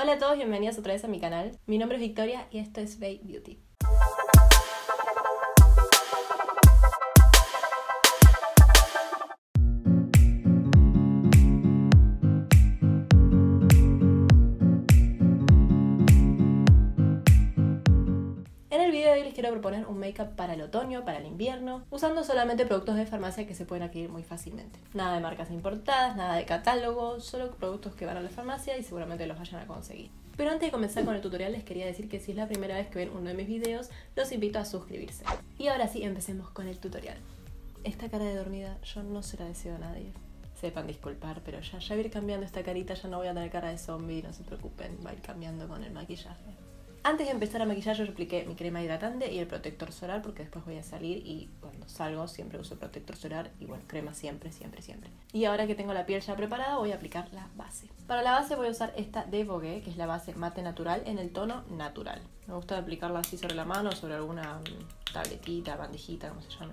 Hola a todos, bienvenidos otra vez a mi canal. Mi nombre es Victoria y esto es Bae Beauty. En el video de hoy les quiero proponer un make-up para el otoño, para el invierno, usando solamente productos de farmacia que se pueden adquirir muy fácilmente. Nada de marcas importadas, nada de catálogo, solo productos que van a la farmacia y seguramente los vayan a conseguir. Pero antes de comenzar con el tutorial les quería decir que si es la primera vez que ven uno de mis videos, los invito a suscribirse. Y ahora sí, empecemos con el tutorial. Esta cara de dormida yo no se la deseo a nadie. Sepan disculpar, pero ya voy a ir cambiando esta carita, ya no voy a tener cara de zombie, no se preocupen, va a ir cambiando con el maquillaje. Antes de empezar a maquillar yo apliqué mi crema hidratante y el protector solar porque después voy a salir y cuando salgo siempre uso protector solar y bueno, crema siempre. Y ahora que tengo la piel ya preparada voy a aplicar la base. Para la base voy a usar esta de Vogue, que es la base mate natural en el tono natural. Me gusta aplicarla así sobre la mano, sobre alguna tabletita, bandejita, ¿cómo se llama?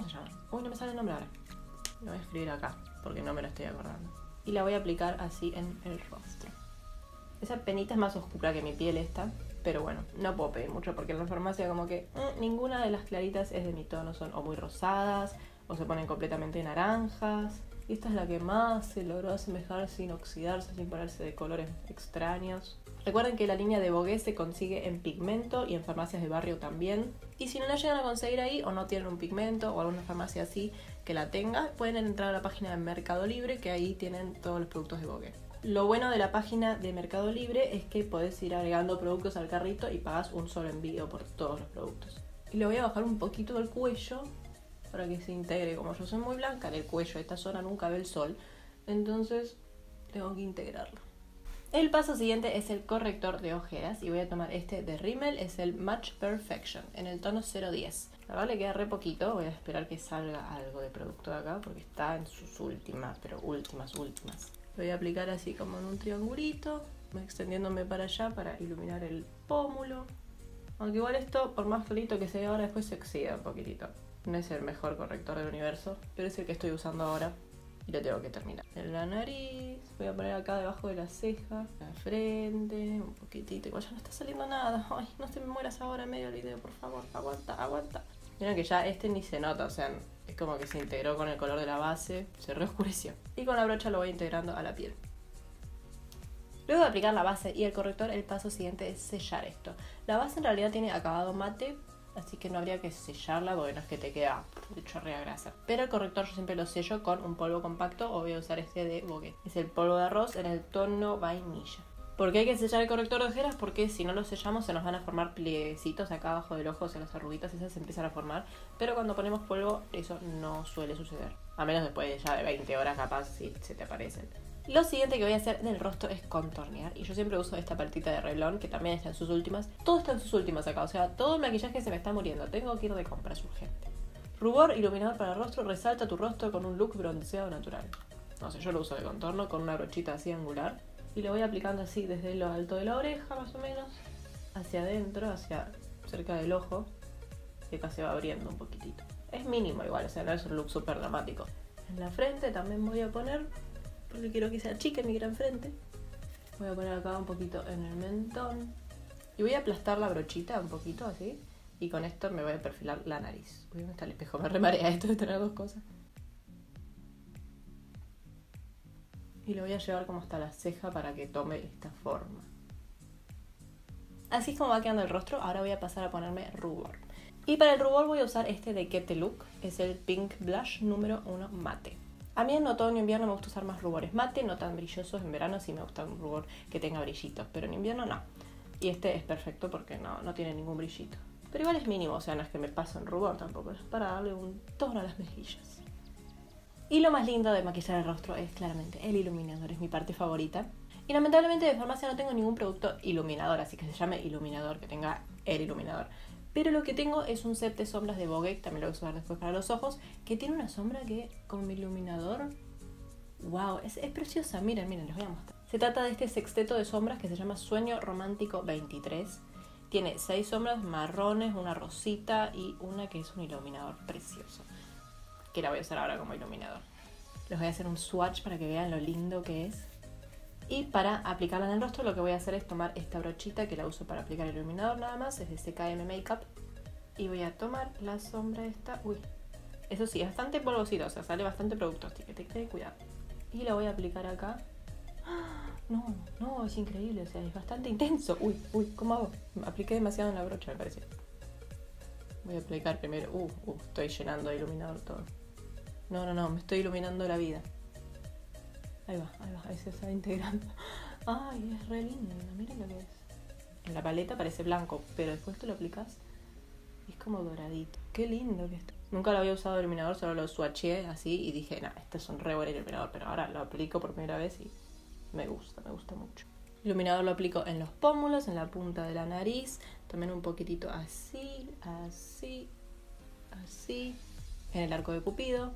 Uy, no me sale el nombre ahora. Lo voy a escribir acá porque no me lo estoy acordando. Y la voy a aplicar así en el rostro. Esa penita es más oscura que mi piel esta. Pero bueno, no puedo pedir mucho porque en la farmacia como que ninguna de las claritas es de mi tono. Son o muy rosadas o se ponen completamente naranjas. Y esta es la que más se logró asemejar sin oxidarse, sin ponerse de colores extraños. Recuerden que la línea de Vogue se consigue en pigmento y en farmacias de barrio también. Y si no la llegan a conseguir ahí o no tienen un pigmento o alguna farmacia así que la tenga, pueden entrar a la página de Mercado Libre que ahí tienen todos los productos de Vogue. Lo bueno de la página de Mercado Libre es que podés ir agregando productos al carrito y pagas un solo envío por todos los productos. Y le voy a bajar un poquito del cuello para que se integre. Como yo soy muy blanca en el cuello, esta zona nunca ve el sol, entonces tengo que integrarlo. El paso siguiente es el corrector de ojeras y voy a tomar este de Rimmel, es el Match Perfection en el tono 010. La verdad le queda re poquito, voy a esperar que salga algo de producto de acá porque está en sus últimas, pero últimas. Lo voy a aplicar así como en un triangulito, extendiéndome para allá para iluminar el pómulo. Aunque igual esto, por más clarito que se vea ahora, después se oxida un poquitito. No es el mejor corrector del universo, pero es el que estoy usando ahora y lo tengo que terminar. En la nariz, voy a poner acá debajo de la ceja, la frente, un poquitito. Igual ya no está saliendo nada. Ay, no te me mueras ahora en medio del video, por favor, aguanta. Miren que ya este ni se nota, o sea, es como que se integró con el color de la base, se reoscureció. Y con la brocha lo voy integrando a la piel. Luego de aplicar la base y el corrector, el paso siguiente es sellar esto. La base en realidad tiene acabado mate, así que no habría que sellarla porque no es que te queda de chorrea grasa. Pero el corrector yo siempre lo sello con un polvo compacto o voy a usar este de Vogue. Es el polvo de arroz en el tono vainilla. ¿Por qué hay que sellar el corrector de ojeras? Porque si no lo sellamos se nos van a formar plieguecitos acá abajo del ojo, o sea, las arruguitas esas se empiezan a formar. Pero cuando ponemos polvo eso no suele suceder. A menos después de ya de 20 horas capaz si se te aparecen. Lo siguiente que voy a hacer del rostro es contornear. Y yo siempre uso esta paletita de Revlon que también está en sus últimas. Todo está en sus últimas acá, o sea, todo el maquillaje se me está muriendo. Tengo que ir de compras urgente. Rubor, iluminador para el rostro, resalta tu rostro con un look bronceado natural. No sé, yo lo uso de contorno con una brochita así angular. Y lo voy aplicando así desde lo alto de la oreja más o menos, hacia adentro, hacia cerca del ojo, y acá se va abriendo un poquitito. Es mínimo igual, o sea, no es un look súper dramático. En la frente también voy a poner, porque quiero que se achique mi gran frente. Voy a poner acá un poquito en el mentón. Y voy a aplastar la brochita un poquito así, y con esto me voy a perfilar la nariz. Uy, ¿dónde está el espejo? Me remarea esto de tener dos cosas. Y lo voy a llevar como hasta la ceja para que tome esta forma. Así es como va quedando el rostro. Ahora voy a pasar a ponerme rubor. Y para el rubor voy a usar este de Get The Look. Es el Pink Blush número 1 mate. A mí en otoño e invierno me gusta usar más rubores mate, no tan brillosos. En verano sí me gusta un rubor que tenga brillitos, pero en invierno no. Y este es perfecto porque no tiene ningún brillito. Pero igual es mínimo, o sea, no es que me paso en rubor tampoco. Es para darle un tono a las mejillas. Y lo más lindo de maquillar el rostro es claramente el iluminador, es mi parte favorita. Y lamentablemente de farmacia no tengo ningún producto iluminador, así que se llame iluminador, que tenga el iluminador. Pero lo que tengo es un set de sombras de Vogue, también lo voy a usar después para los ojos, que tiene una sombra que con mi iluminador, wow, es preciosa, miren, les voy a mostrar. Se trata de este sexteto de sombras que se llama Sueño Romántico 23. Tiene 6 sombras marrones, una rosita y una que es un iluminador precioso. Que la voy a usar ahora como iluminador. Les voy a hacer un swatch para que vean lo lindo que es. Y para aplicarla en el rostro lo que voy a hacer es tomar esta brochita que la uso para aplicar el iluminador nada más, es de CKM Makeup. Y voy a tomar la sombra esta, uy, eso sí, es bastante polvosito, o sea, sale bastante producto, así que te ten cuidado. Y la voy a aplicar acá. No, no, es increíble, o sea, es bastante intenso. Uy, ¿cómo hago? Apliqué demasiado en la brocha, me parece. Voy a aplicar primero, estoy llenando de iluminador todo. No, me estoy iluminando la vida. Ahí va, ahí se está integrando. Ay, es re lindo, miren lo que es. En la paleta parece blanco, pero después te lo aplicas y es como doradito. Qué lindo que está. Nunca lo había usado de iluminador, solo lo swatché así y dije, nah, este es un re buen iluminador, pero ahora lo aplico por primera vez y me gusta mucho. El iluminador lo aplico en los pómulos, en la punta de la nariz, también un poquitito así, en el arco de Cupido,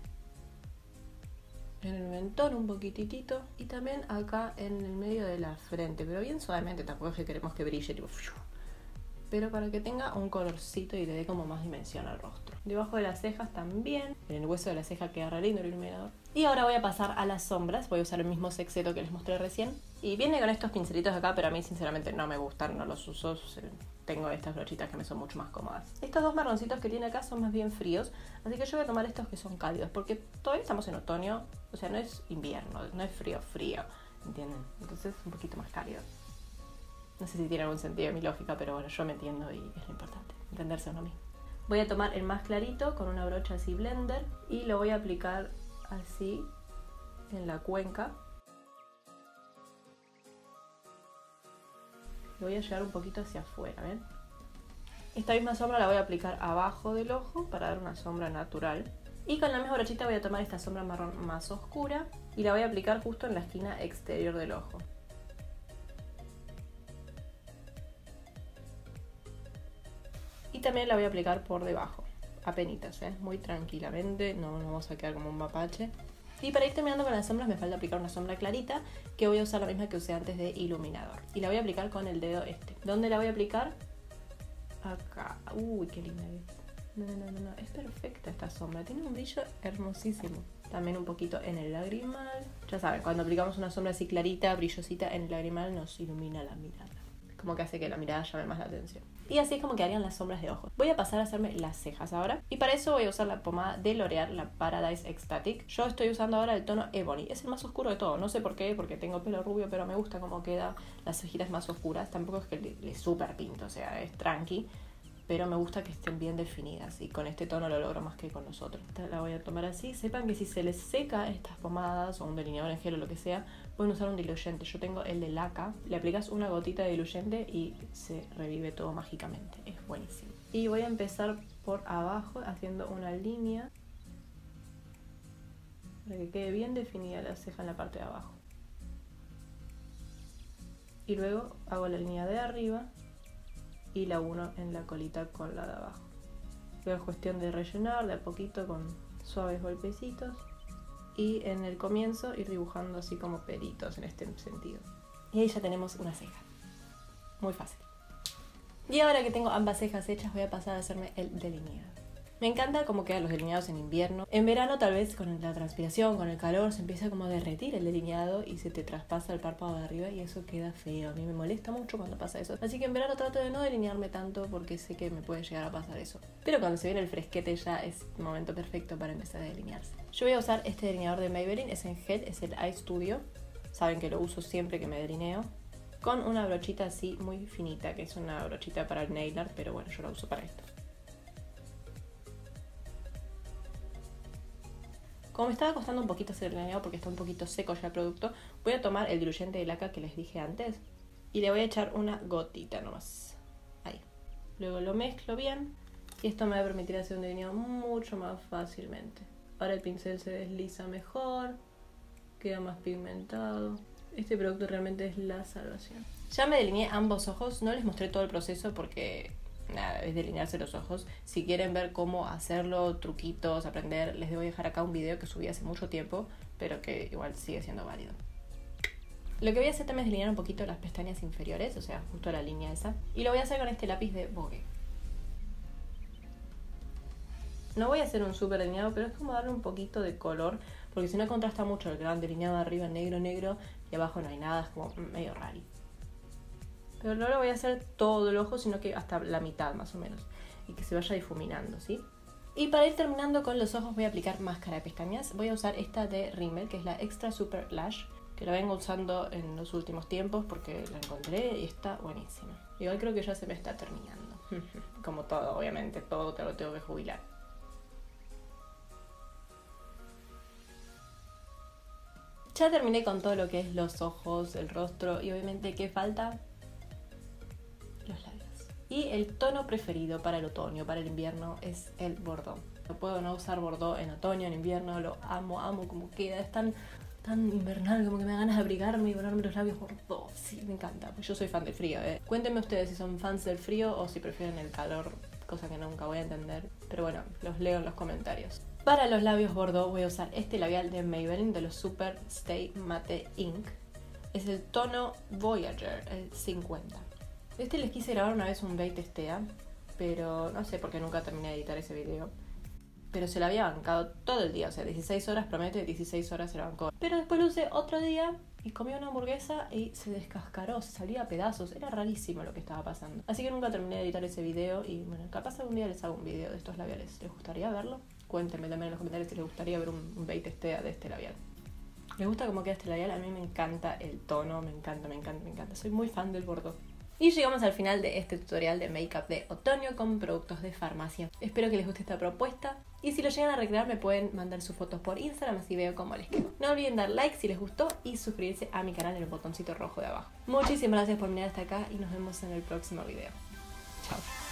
en el mentón un poquitito y también acá en el medio de la frente, pero bien suavemente, tampoco es que queremos que brille tipo, pero para que tenga un colorcito y le dé como más dimensión al rostro. Debajo de las cejas también, en el hueso de la ceja queda re lindo el iluminador. Y ahora voy a pasar a las sombras, voy a usar el mismo sexeto que les mostré recién. Y viene con estos pincelitos acá, pero a mí sinceramente no me gustan, no los uso. Tengo estas brochitas que me son mucho más cómodas. Estos dos marroncitos que tiene acá son más bien fríos, así que yo voy a tomar estos que son cálidos, porque todavía estamos en otoño, o sea, no es invierno, no es frío, ¿entienden? Entonces es un poquito más cálido. No sé si tiene algún sentido mi lógica, pero bueno, yo me entiendo y es lo importante, entenderse a uno mismo. Voy a tomar el más clarito con una brocha así blender y lo voy a aplicar así en la cuenca. Lo voy a llevar un poquito hacia afuera, ¿ven? Esta misma sombra la voy a aplicar abajo del ojo para dar una sombra natural. Y con la misma brochita voy a tomar esta sombra marrón más oscura y la voy a aplicar justo en la esquina exterior del ojo. Y también la voy a aplicar por debajo, apenitas, muy tranquilamente, no vamos a quedar como un mapache. Y para ir terminando con las sombras me falta aplicar una sombra clarita, que voy a usar la misma que usé antes de iluminador. Y la voy a aplicar con el dedo este. ¿Dónde la voy a aplicar? Acá. Uy, qué linda es. No, es perfecta esta sombra, tiene un brillo hermosísimo. También un poquito en el lagrimal. Ya saben, cuando aplicamos una sombra así clarita, brillosita en el lagrimal nos ilumina la mirada. Como que hace que la mirada llame más la atención. Y así es como quedarían las sombras de ojos. Voy a pasar a hacerme las cejas ahora. Y para eso voy a usar la pomada de L'Oreal, la Paradise Ecstatic. Yo estoy usando ahora el tono Ebony. Es el más oscuro de todo. No sé por qué, porque tengo pelo rubio, pero me gusta cómo queda las cejitas más oscuras. Tampoco es que le super pinto, o sea, es tranqui. Pero me gusta que estén bien definidas. Y con este tono lo logro más que con los otros. Esta la voy a tomar así. Sepan que si se les seca estas pomadas o un delineador en gel o lo que sea, pueden usar un diluyente. Yo tengo el de Laca. Le aplicas una gotita de diluyente y se revive todo mágicamente. Es buenísimo. Y voy a empezar por abajo haciendo una línea para que quede bien definida la ceja en la parte de abajo. Y luego hago la línea de arriba y la uno en la colita con la de abajo. Luego es cuestión de rellenar de a poquito con suaves golpecitos y en el comienzo ir dibujando así como pelitos en este sentido. Y ahí ya tenemos una ceja. Muy fácil. Y ahora que tengo ambas cejas hechas voy a pasar a hacerme el delineado. Me encanta cómo quedan los delineados en invierno. En verano tal vez con la transpiración, con el calor, se empieza como a derretir el delineado y se te traspasa el párpado de arriba y eso queda feo. A mí me molesta mucho cuando pasa eso. Así que en verano trato de no delinearme tanto porque sé que me puede llegar a pasar eso. Pero cuando se viene el fresquete ya es el momento perfecto para empezar a delinearse. Yo voy a usar este delineador de Maybelline, es en gel, es el Eye Studio. Saben que lo uso siempre que me delineo. Con una brochita así muy finita, que es una brochita para el nail art, pero bueno, yo la uso para esto. Como me estaba costando un poquito hacer el delineado porque está un poquito seco ya el producto, voy a tomar el diluyente de Laca que les dije antes y le voy a echar una gotita nomás. Ahí. Luego lo mezclo bien y esto me va a permitir hacer un delineado mucho más fácilmente. Ahora el pincel se desliza mejor, queda más pigmentado. Este producto realmente es la salvación. Ya me delineé ambos ojos, no les mostré todo el proceso porque nada, es delinearse los ojos. Si quieren ver cómo hacerlo, truquitos, aprender, les voy a dejar acá un video que subí hace mucho tiempo, pero que igual sigue siendo válido. Lo que voy a hacer también es delinear un poquito las pestañas inferiores, o sea, justo la línea esa. Y lo voy a hacer con este lápiz de Vogue. No voy a hacer un súper delineado, pero es como darle un poquito de color, porque si no contrasta mucho el gran delineado de arriba negro, y abajo no hay nada, es como medio raro. Pero no lo voy a hacer todo el ojo, sino que hasta la mitad más o menos, y que se vaya difuminando, ¿sí? Y para ir terminando con los ojos voy a aplicar máscara de pestañas. Voy a usar esta de Rimmel, que es la Extra Super Lash, que la vengo usando en los últimos tiempos porque la encontré y está buenísima. Igual creo que ya se me está terminando. Como todo, obviamente, todo te lo tengo que jubilar. Ya terminé con todo lo que es los ojos, el rostro y obviamente ¿qué falta? Los labios. Y el tono preferido para el otoño, para el invierno, es el Bordeaux. No puedo no usar Bordeaux en otoño, en invierno, lo amo, amo como queda, es tan invernal, como que me da ganas de abrigarme y ponerme los labios Bordeaux. Sí, me encanta, pues yo soy fan del frío, Cuéntenme ustedes si son fans del frío o si prefieren el calor, cosa que nunca voy a entender. Pero bueno, los leo en los comentarios. Para los labios Bordeaux voy a usar este labial de Maybelline de los Super Stay Matte Ink. Es el tono Voyager, el 50. Este les quise grabar una vez un Bait Testea, pero no sé por qué nunca terminé de editar ese video. Pero se la había bancado todo el día, o sea, 16 horas, promete, 16 horas se la bancó. Pero después lo usé otro día y comí una hamburguesa y se descascaró, se salía a pedazos, era rarísimo lo que estaba pasando. Así que nunca terminé de editar ese video y bueno, capaz algún día les hago un video de estos labiales. ¿Les gustaría verlo? Cuéntenme también en los comentarios si les gustaría ver un Bait Testea de este labial. ¿Les gusta cómo queda este labial? A mí me encanta el tono, me encanta, me encanta, me encanta. Soy muy fan del Bordeaux. Y llegamos al final de este tutorial de make-up de otoño con productos de farmacia. Espero que les guste esta propuesta y si lo llegan a recrear me pueden mandar sus fotos por Instagram, así veo cómo les quedó. No olviden dar like si les gustó y suscribirse a mi canal en el botoncito rojo de abajo. Muchísimas gracias por mirar hasta acá y nos vemos en el próximo video. Chao.